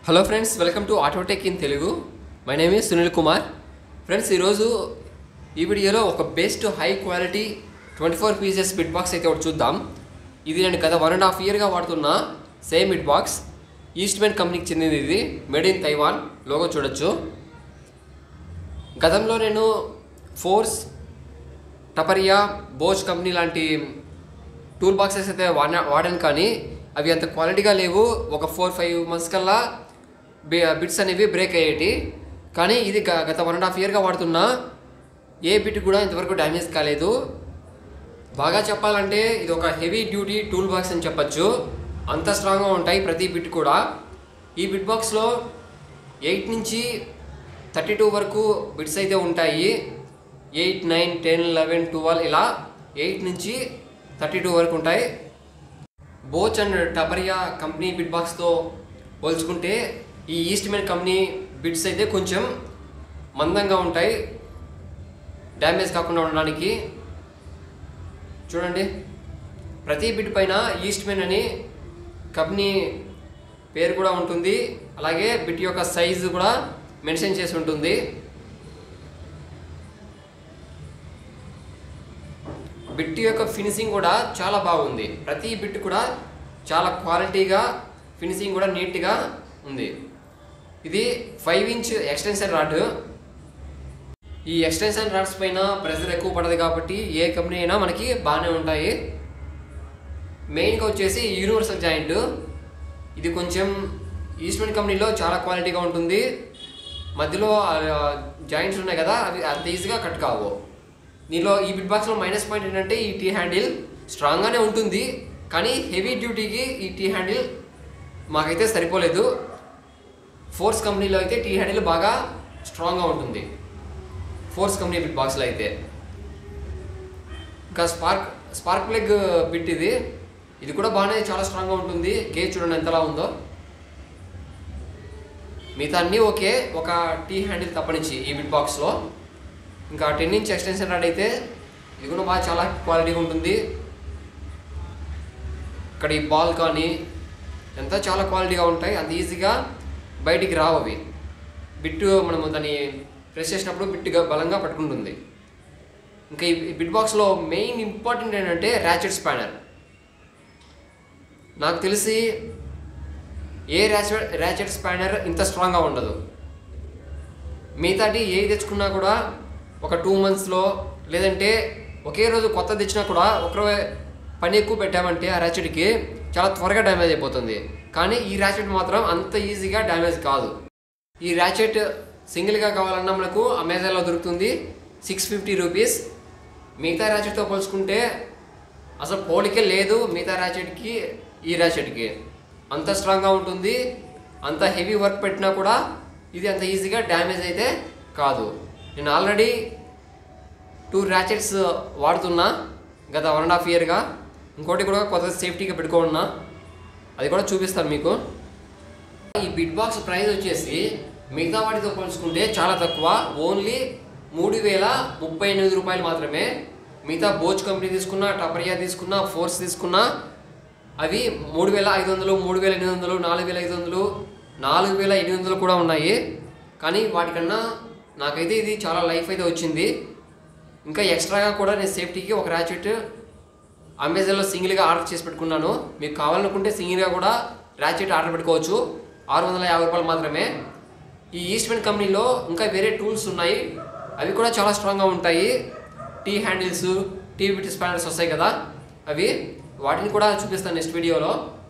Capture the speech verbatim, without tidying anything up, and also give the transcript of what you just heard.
Hello friends, welcome to Autotech in Telugu. My name is Sunil Kumar. Friends, ఈరోజు ఈ వీడియోలో ఒక best high quality twenty four pieces bit box అయితే ఒకటి చూద్దాం. ఇది నేను గత వన్ అండ్ హాఫ్ ఇయర్గా వాడుతున్న సేమ్ బిట్ బాక్స్. ఈస్ట్మెన్ కంపెనీకి చెందింది. ఇది మేడ్ ఇన్ తైవాన్, లోగో చూడొచ్చు. గతంలో నేను ఫోర్స్, టపరియా, బోచ్ కంపెనీ లాంటి టూల్ బాక్సెస్ అయితే వాడా వాడాను కానీ అవి అంత క్వాలిటీగా లేవు. ఒక ఫోర్ ఫైవ్ మంత్స్ కల్లా బిట్స్ అనేవి బ్రేక్ అయ్యేటి. కానీ ఇది గత వన్ అండ్ హాఫ్ ఇయర్గా వాడుతున్నా ఏ బిట్ కూడా ఇంతవరకు డ్యామేజ్ కాలేదు. బాగా చెప్పాలంటే ఇది ఒక హెవీ డ్యూటీ టూల్ బాక్స్ అని చెప్పచ్చు. అంత స్ట్రాంగ్గా ఉంటాయి ప్రతి బిట్ కూడా. ఈ బిట్ బాక్స్లో ఎయిట్ నుంచి థర్టీ టూ వరకు బిట్స్ అయితే ఉంటాయి. Eight, nine, ten, eleven, twelve ఇలా ఎయిట్ నుంచి థర్టీ టూ వరకు ఉంటాయి. Bosch and Taparia company bit బాక్స్తో పోల్చుకుంటే ఈ ఈస్ట్మెన్ కంపెనీ బిట్స్ అయితే కొంచెం మందంగా ఉంటాయి, డ్యామేజ్ కాకుండా ఉండడానికి. చూడండి, ప్రతి బిట్ పైన ఈస్ట్మెన్ అని కంపెనీ పేరు కూడా ఉంటుంది. అలాగే బిట్ యొక్క సైజు కూడా మెన్షన్ చేసి ఉంటుంది. బిట్ యొక్క ఫినిషింగ్ కూడా చాలా బాగుంది. ప్రతి బిట్ కూడా చాలా క్వాలిటీగా, ఫినిషింగ్ కూడా నీట్గా ఉంది. ఇది ఫైవ్ ఇంచ్ ఎక్స్టెన్షన్ రాడ్. ఈ ఎక్స్టెన్షన్ రాడ్స్ పైన ప్రెషర్ ఎక్కువ పడదు కాబట్టి ఏ కంపెనీ అయినా మనకి బాగానే ఉంటాయి. మెయిన్గా వచ్చేసి యూనివర్సల్ జాయింట్. ఇది కొంచెం ఈస్ట్మెన్ కంపెనీలో చాలా క్వాలిటీగా ఉంటుంది. మధ్యలో జాయింట్స్ ఉన్నాయి కదా, అవి అంత ఈజీగా కట్ కావు. దీనిలో ఈ బిట్ బాక్స్లో మైనస్ పాయింట్ ఏంటంటే ఈ టీ హ్యాండిల్ స్ట్రాంగ్గానే ఉంటుంది కానీ హెవీ డ్యూటీకి ఈ టీ హ్యాండిల్ మాకైతే సరిపోలేదు. ఫోర్స్ కంపెనీలో అయితే టీ హ్యాండిల్ బాగా స్ట్రాంగ్గా ఉంటుంది. ఫోర్స్ కంపెనీ బిట్ బాక్స్లో అయితే ఇంకా స్పార్క్ స్పార్క్ ప్లగ్ బిట్ ఇది ఇది కూడా బాగానే చాలా స్ట్రాంగ్గా ఉంటుంది. గేజ్ చూడండి ఎంతలా ఉందో. మిగతా అన్నీ ఓకే, ఒక టీ హ్యాండిల్ తప్పనిచ్చి ఈ బిట్ బాక్స్లో. ఇంకా టెన్ ఇంచ్ ఎక్స్టెన్షన్ రాడ్ అయితే ఇది కూడా బాగా చాలా క్వాలిటీగా ఉంటుంది. ఇక్కడ ఈ బాల్ కానీ ఎంత చాలా క్వాలిటీగా ఉంటాయి. అంత ఈజీగా బయటికి రావు అవి. బిట్టు మనము దాన్ని ప్రెస్ చేసినప్పుడు బిట్టుగా బలంగా పట్టుకుంటుంది. ఇంకా ఈ బిట్ బాక్స్లో మెయిన్ ఇంపార్టెంట్ ఏంటంటే ర్యాచెట్ స్పానర్. నాకు తెలిసి ఏ ర్యాచెట్ ర్యాచెట్ స్పానర్ ఇంత స్ట్రాంగ్గా ఉండదు. మిగతాటి ఏ తెచ్చుకున్నా కూడా ఒక టూ మంత్స్లో లేదంటే ఒకే రోజు కొత్త తెచ్చినా కూడా ఒక పని ఎక్కువ పెట్టామంటే ఆ ర్యాచెట్కి చాలా త్వరగా డ్యామేజ్ అయిపోతుంది. కానీ ఈ ర్యాచెట్ మాత్రం అంత ఈజీగా డ్యామేజ్ కాదు. ఈ ర్యాచెట్ సింగిల్గా కావాలన్నా మనకు అమెజాన్లో దొరుకుతుంది, సిక్స్ ఫిఫ్టీ రూపీస్. మిగతా ర్యాచెట్తో పోల్చుకుంటే అసలు పోలికే లేదు. మిగతా ర్యాచెట్కి ఈ ర్యాచెట్కి అంత స్ట్రాంగ్గా ఉంటుంది. అంత హెవీ వర్క్ పెట్టినా కూడా ఇది అంత ఈజీగా డ్యామేజ్ అయితే కాదు. నేను ఆల్రెడీ టూ ర్యాచెట్స్ వాడుతున్నా గత వన్ అండ్ హాఫ్ ఇయర్గా. ఇంకోటి కూడా కొత్త సేఫ్టీగా పెట్టుకున్నా, అది కూడా చూపిస్తాను మీకు. ఈ బిట్ బాక్స్ ప్రైస్ వచ్చేసి మిగతా వాటితో పోల్చుకుంటే చాలా తక్కువ. ఓన్లీ మూడు వేల ముప్పై ఎనిమిది రూపాయలు మాత్రమే. మిగతా బోచ్ కంపెనీ తీసుకున్నా, టపరియా తీసుకున్నా, ఫోర్స్ తీసుకున్నా అవి మూడు వేల ఐదు వందలు మూడు వేల ఎనిమిది వందలు నాలుగు వేల ఐదు వందలు నాలుగు వేల ఎనిమిది వందలు కూడా ఉన్నాయి. కానీ వాటికన్నా నాకైతే ఇది చాలా లైఫ్ అయితే వచ్చింది. ఇంకా ఎక్స్ట్రాగా కూడా నేను సేఫ్టీకి ఒక ర్యాచెట్ అమెజాన్లో సింగిల్గా ఆర్డర్ చేసి పెట్టుకున్నాను. మీకు కావాలనుకుంటే సింగిల్గా కూడా ర్యాచెట్ ఆర్డర్ పెట్టుకోవచ్చు. ఆరు వందల యాభై రూపాయలు మాత్రమే. ఈ ఈస్ట్మెన్ కంపెనీలో ఇంకా వేరే టూల్స్ ఉన్నాయి, అవి కూడా చాలా స్ట్రాంగ్గా ఉంటాయి. T handles, T bit spanners వస్తాయి కదా, అవి వాటిని కూడా చూపిస్తాను నెక్స్ట్ వీడియోలో.